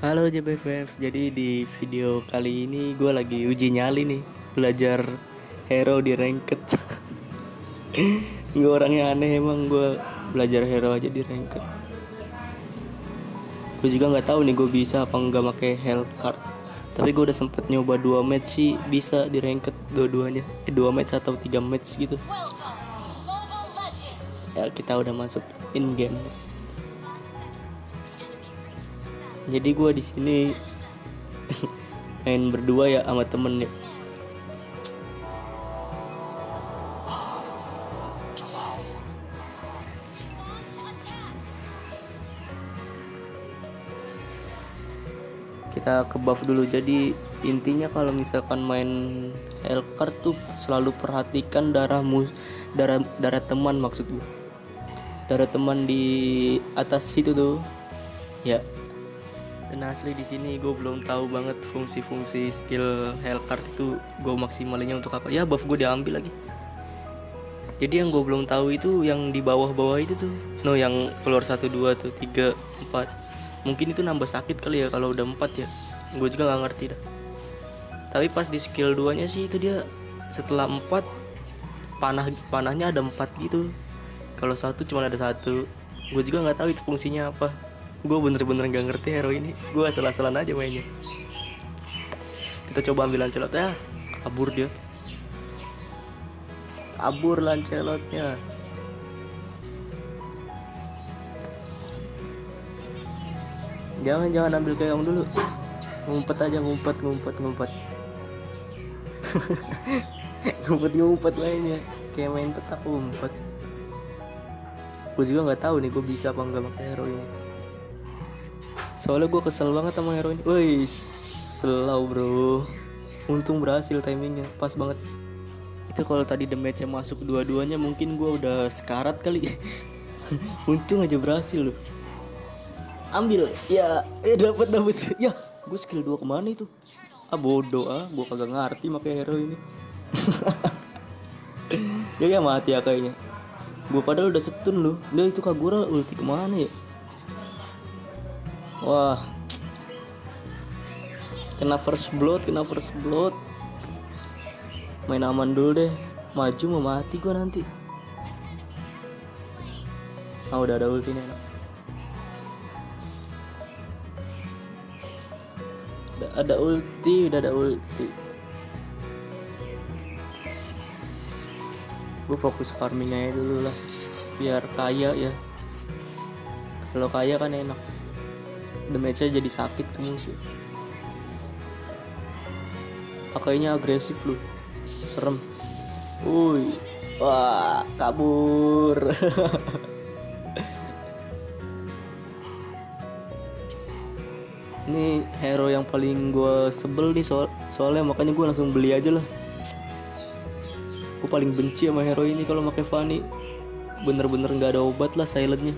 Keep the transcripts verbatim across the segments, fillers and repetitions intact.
Halo J B F F, jadi di video kali ini gue lagi uji nyali nih, belajar hero di ranked. Gue orangnya aneh emang, gue belajar hero aja di ranked. Gue juga nggak tahu nih gue bisa apa nggak pakai health card. Tapi gue udah sempet nyoba dua match sih, bisa di ranked dua-duanya. Eh dua match atau tiga match gitu. Ya kita udah masuk in game. Jadi gue di sini main berdua ya sama temen ya. Kita ke buff dulu. Jadi intinya kalau misalkan main L-card tuh selalu perhatikan darah mus darah darah teman, maksud gue darah teman di atas situ tuh ya. Dan asli di sini gue belum tahu banget fungsi-fungsi skill Hellcard itu gue maksimalinnya untuk apa. Ya buff gue diambil lagi. Jadi yang gue belum tahu itu yang di bawah-bawah itu tuh. No, yang keluar satu dua tuh tiga empat. Mungkin itu nambah sakit kali ya kalau udah empat ya. Gue juga nggak ngerti dah. Tapi pas di skill dua nya sih itu dia setelah empat panah panahnya ada empat gitu. Kalau satu cuma ada satu. Gue juga nggak tahu itu fungsinya apa. Gue bener-bener gak ngerti hero ini. Gue asal-asalan aja mainnya. Kita coba ambil Lancelot ya. Kabur dia. Kabur Lancelotnya. Jangan-jangan ambil keong dulu. Ngumpet aja, ngumpet, ngumpet, ngumpet. Ngumpet-ngumpet mainnya. Kayak main petak ngumpet. Gue juga gak tahu nih gue bisa apa enggak pakai hero ini. Soalnya gue kesel banget sama hero ini. Woi, slow bro. Untung berhasil timingnya, pas banget. Itu kalau tadi damage-nya masuk dua-duanya mungkin gue udah sekarat kali. Untung aja berhasil loh. Ambil, ya, eh dapat dapat. Ya, gue skill dua kemana itu? Ah bodoh ah, gue kagak ngerti pakai hero ini. Ya ya mati ya kayaknya. Gue padahal udah setun loh. Dia itu Kagura ulti kemana ya? Wah, kena first blood, kena first blood. Main aman dulu deh. Maju mau mati gua nanti. Ah udah ada ulti nih. Udah ada ulti, udah ada ulti. Gue fokus farming aja dulu lah, biar kaya ya. Kalau kaya kan enak. Damage-nya jadi sakit ke musuh. Pakainya agresif loh. Serem. Wuih. Wah, kabur. Ini hero yang paling gue sebel nih soal soalnya makanya gue langsung beli aja lah. Gue paling benci sama hero ini kalau pakai Fanny. Bener-bener nggak ada obat lah silentnya.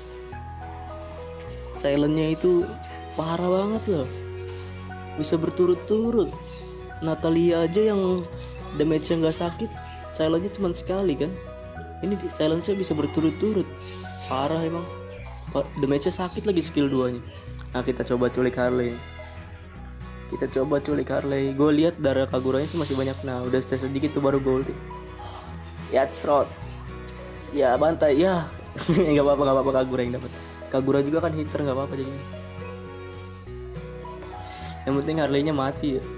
Silentnya itu parah banget loh. Bisa berturut-turut. Natalia aja yang damage-nya gak sakit, silentnya cuma sekali kan. Ini silentnya bisa berturut-turut. Parah emang. Damage-nya sakit lagi skill dua nya. Nah kita coba culik Harley. Kita coba culik Harley. Gue lihat darah Kaguranya sih masih banyak. Nah udah sedikit tuh baru gold. Ya shot. Ya bantai ya. Gak apa-apa, gak apa-apa Kagura yang dapat. Kagura juga kan hitter, nggak apa-apa jadinya. Yang penting Harley-nya mati ya.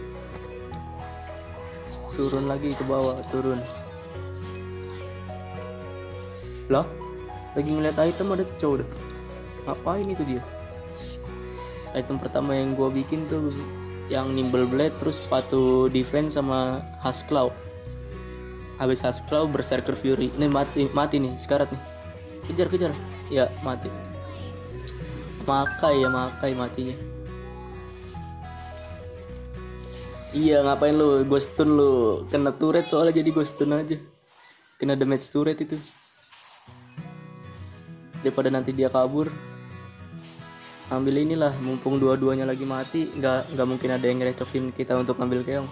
Turun lagi ke bawah, turun. Lah, lagi ngeliat item ada kecoa deh. Ngapain itu dia? Item pertama yang gua bikin tuh yang Nimble Blade, terus sepatu defense sama Huskclaw. Habis Huskclaw Berserker Fury. Ini mati, mati nih, sekarat nih. Kejar, kejar. Ya, mati. Makai ya, makai matinya. Iya ngapain lu, gue stun lu. Kena turret soalnya jadi gue stun aja. Kena damage turret itu. Daripada nanti dia kabur. Ambil inilah, mumpung dua-duanya lagi mati. Nggak, nggak mungkin ada yang ngerecokin kita untuk ambil keong.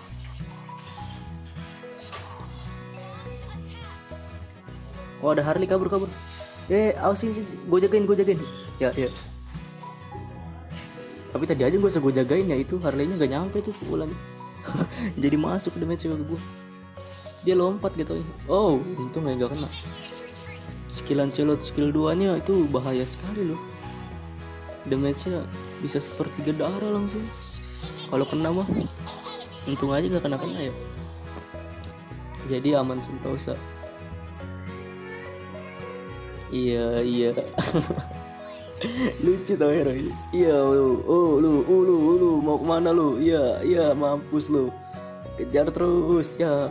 Oh ada Harley kabur kabur. Eh awas sini, gue jagain gue jagain. Ya ya. Tapi tadi aja gue gue jagain ya, itu Harley-nya gak nyampe tuh pukulannya. Jadi masuk damage ke gue. Dia lompat gitu. Oh, untung gak kena. Skill Lancelot skill dua nya itu bahaya sekali loh. Damage-nya bisa sepertiga darah langsung. Kalau kena mah untung aja gak kena-kena ya. Jadi aman sentosa. Iya iya. Lucu tau hero. Iya lu, oh lu, oh, lu, oh, lu mau kemana lu? Iya iya mampus lu. Kejar terus ya.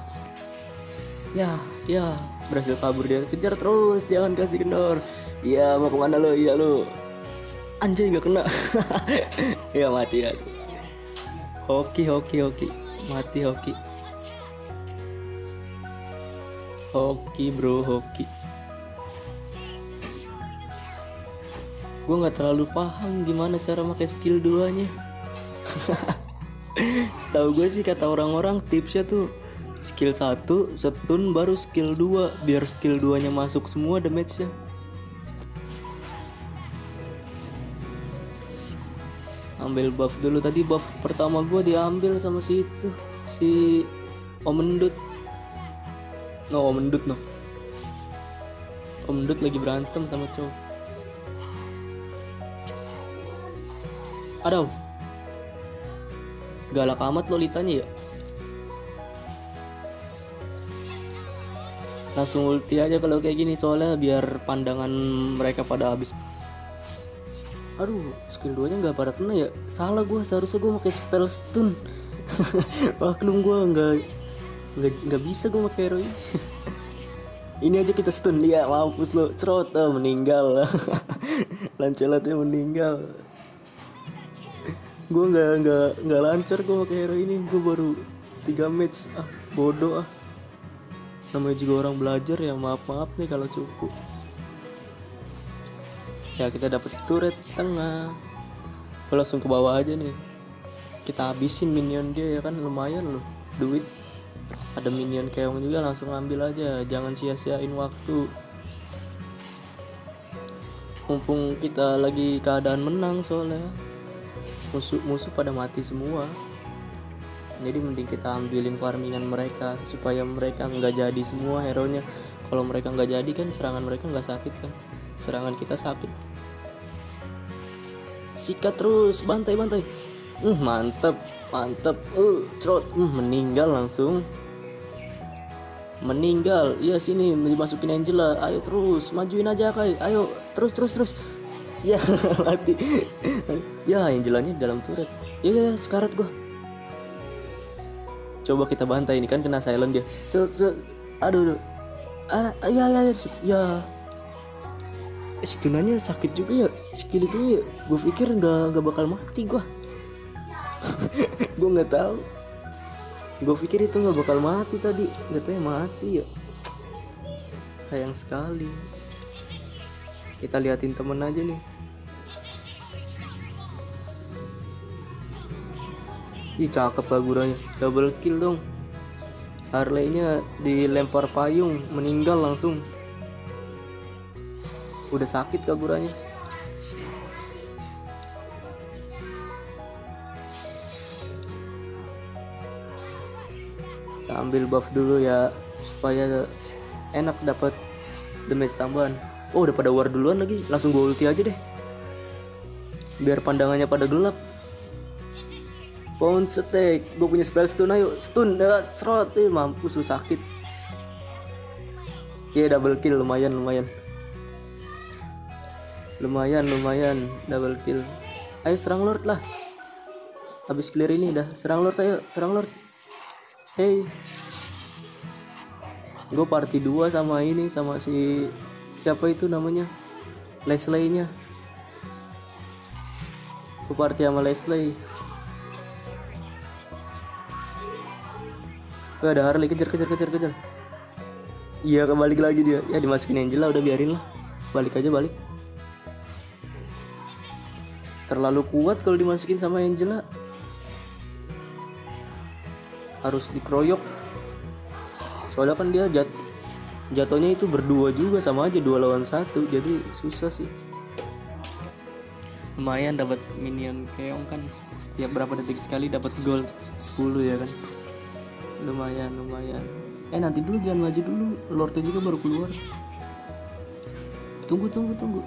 Ya ya berhasil kabur dia. Kejar terus, jangan kasih kendor. Iya mau kemana lu? Iya lu. Anjay gak kena. Ya mati ya. Hoki hoki hoki. Mati hoki. Hoki bro hoki. Gue nggak terlalu paham gimana cara pakai skill duanya. Setahu gue sih kata orang-orang tipsnya tuh skill satu stun baru skill dua biar skill duanya masuk semua damage-nya. Ambil buff dulu, tadi buff pertama gue diambil sama si itu si Om Mendut. No Om Mendut no. Om Mendut lagi berantem sama cowok. Aduh, galak amat Lolitanya ya. Langsung ulti aja kalau kayak gini soalnya biar pandangan mereka pada habis. Aduh, skill dua nya nggak pada kena ya. Salah gue, seharusnya gue pakai spell stun. Maklum gue nggak nggak nggak bisa gue pakai hero ini. Ini aja kita stun dia, mampus lo, cerot, oh, meninggal. Lancelotnya meninggal. Gue nggak nggak nggak lancar gue pakai hero ini. Gue baru tiga match, ah bodoh ah. Namanya juga orang belajar ya, maaf maaf nih kalau cukup. Ya kita dapat turret tengah. Gue langsung ke bawah aja nih. Kita habisin minion dia ya kan, lumayan loh duit. Ada minion keong juga, langsung ambil aja. Jangan sia-siain waktu. Mumpung kita lagi keadaan menang soalnya. Musuh-musuh pada mati semua. Jadi mending kita ambilin farmingan mereka supaya mereka nggak jadi semua hero-nya. Kalau mereka nggak jadi kan serangan mereka nggak sakit kan. Serangan kita sakit. Sikat terus, bantai-bantai. Uh, mantep, mantep. Uh, cerot, uh, meninggal langsung. Meninggal. Iya sini dimasukin Angela. Ayo terus, majuin aja Kai. Ayo, terus terus terus. Ya, mati. Ya, Angelanya di dalam turret. Ya, ya, ya sekarat gua. Coba kita bantai, ini kan kena silent dia. So, so, aduh, aduh. Ah, ya, ya, ya, ya. Eh, stunanya sakit juga ya, skill itu ya. Gue pikir nggak nggak bakal mati gue. Gue nggak tahu. Gue pikir itu nggak bakal mati tadi, nggak tahu mati ya. Sayang sekali. Kita liatin temen aja nih. Ih cakep Kaguranya, double kill dong. Harley-nya dilempar payung, meninggal langsung. Udah sakit Kaguranya. Kita ambil buff dulu ya supaya enak dapat damage tambahan. Oh udah pada war duluan lagi, langsung gue ulti aja deh. Biar pandangannya pada gelap. Bounce attack, gue punya spell stun, ayo stun, ya, serot, eh, mampus lu sakit. Ya yeah, double kill, lumayan lumayan. Lumayan lumayan double kill. Ayo serang Lord lah. Habis clear ini dah, serang Lord ayo, serang Lord. Hey. Gue party dua sama ini, sama si siapa itu namanya? Leslie-nya. Gue party sama Leslie. Gue ada Harley, kejar kejar kejar kejar. Iya kebalik lagi dia. Ya dimasukin Angela, udah biarin lah. Balik aja balik. Terlalu kuat kalau dimasukin sama Angela. Harus dikeroyok. Soalnya kan dia jat jatuhnya itu berdua juga, sama aja dua lawan satu. Jadi susah sih. lumayan dapat minion keong kan, setiap berapa detik sekali dapat gold sepuluh ya kan. Lumayan lumayan. Eh nanti dulu, jangan maju dulu, lordnya juga baru keluar. Tunggu tunggu tunggu.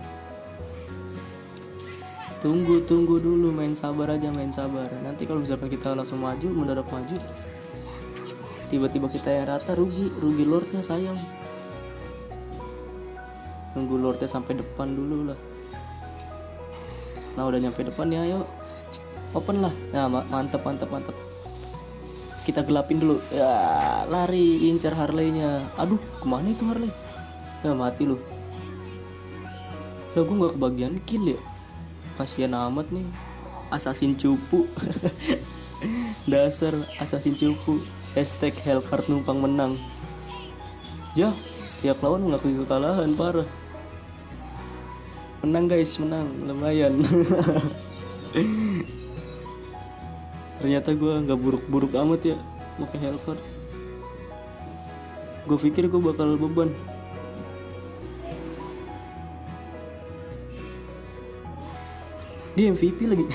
Tunggu tunggu dulu, main sabar aja, main sabar. Nanti kalau misalkan kita langsung maju, mendadak maju, tiba-tiba kita yang rata, rugi, rugi lordnya, sayang. Nunggu lordnya sampai depan dulu lah. Nah udah nyampe depan ya, ayo open lah. Nah ma- mantep mantep mantep. Kita gelapin dulu. Ya lari, incar Harley-nya. Aduh kemana itu Harley? Ya mati lu. Lah gue gak kebagian kill ya. Kasian amat nih assassin cupu. Dasar assassin cupu. Hashtag Hellcard numpang menang. Ya tiap lawan mengakui kekalahan, parah. Menang guys, menang, lumayan. Ternyata gue nggak buruk-buruk amat ya pakai Hellcard. Gue pikir gue bakal beban. Dia M V P lagi.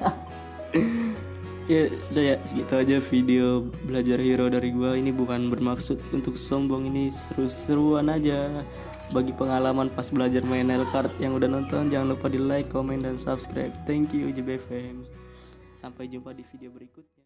Ya udah ya, segitu aja video belajar hero dari gue. Ini bukan bermaksud untuk sombong, ini seru-seruan aja. Bagi pengalaman pas belajar main Hellcard. Yang udah nonton jangan lupa di like, komen, dan subscribe. Thank you J B F M. Sampai jumpa di video berikutnya.